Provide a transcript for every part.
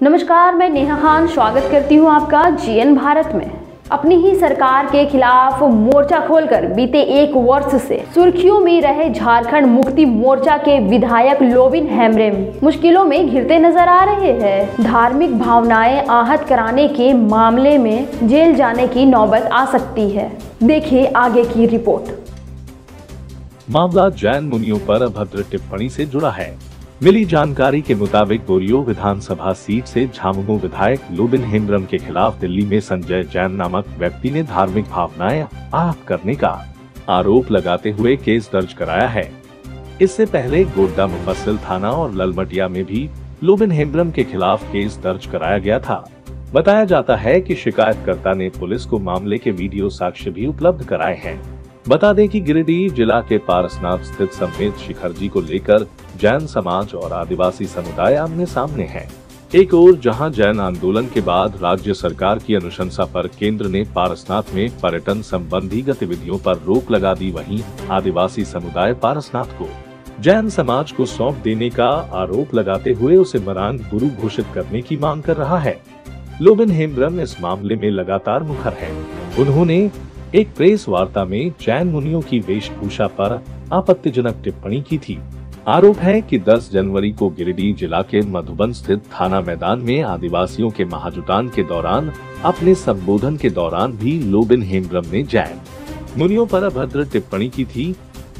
नमस्कार, मैं नेहा खान स्वागत करती हूं आपका जीएन भारत में। अपनी ही सरकार के खिलाफ मोर्चा खोलकर बीते एक वर्ष से सुर्खियों में रहे झारखंड मुक्ति मोर्चा के विधायक लोबिन हेम्ब्रम मुश्किलों में घिरते नजर आ रहे हैं। धार्मिक भावनाएं आहत कराने के मामले में जेल जाने की नौबत आ सकती है। देखिए आगे की रिपोर्ट। मामला जैन मुनियों पर अभद्र टिप्पणी से जुड़ा है। मिली जानकारी के मुताबिक बोरियो विधानसभा सीट से झामुमो विधायक लोबिन हेम्ब्रम के खिलाफ दिल्ली में संजय जैन नामक व्यक्ति ने धार्मिक भावनाएं आहत करने का आरोप लगाते हुए केस दर्ज कराया है। इससे पहले गोड्डा मुफस्सिल थाना और ललमटिया में भी लोबिन हेम्ब्रम के खिलाफ केस दर्ज कराया गया था। बताया जाता है कि शिकायतकर्ता ने पुलिस को मामले के वीडियो साक्ष्य भी उपलब्ध कराए हैं। बता दें कि गिरिडीह जिला के पारसनाथ स्थित समेत शिखर जी को लेकर जैन समाज और आदिवासी समुदाय आमने सामने हैं। एक ओर जहां जैन आंदोलन के बाद राज्य सरकार की अनुशंसा पर केंद्र ने पारसनाथ में पर्यटन संबंधी गतिविधियों पर रोक लगा दी, वहीं आदिवासी समुदाय पारसनाथ को जैन समाज को सौंप देने का आरोप लगाते हुए उसे मरान गुरु घोषित करने की मांग कर रहा है। लोबिन हेम्ब्रम इस मामले में लगातार मुखर है। उन्होंने एक प्रेस वार्ता में जैन मुनियों की वेशभूषा पर आपत्तिजनक टिप्पणी की थी। आरोप है कि 10 जनवरी को गिरिडीह जिला के मधुबन स्थित थाना मैदान में आदिवासियों के महाजुटान के दौरान अपने संबोधन के दौरान भी लोबिन हेम्ब्रम ने जैन मुनियों पर अभद्र टिप्पणी की थी।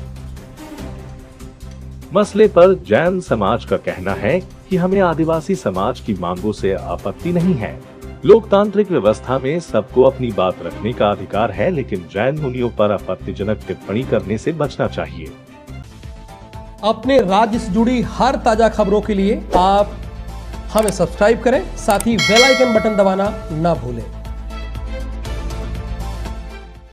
मसले पर जैन समाज का कहना है कि हमें आदिवासी समाज की मांगों से आपत्ति नहीं है। लोकतांत्रिक व्यवस्था में सबको अपनी बात रखने का अधिकार है, लेकिन जैन मुनियों पर आपत्तिजनक टिप्पणी करने से बचना चाहिए। अपने राज्य से जुड़ी हर ताजा खबरों के लिए आप हमें सब्सक्राइब करें, साथ ही बेल आइकन बटन दबाना ना भूलें।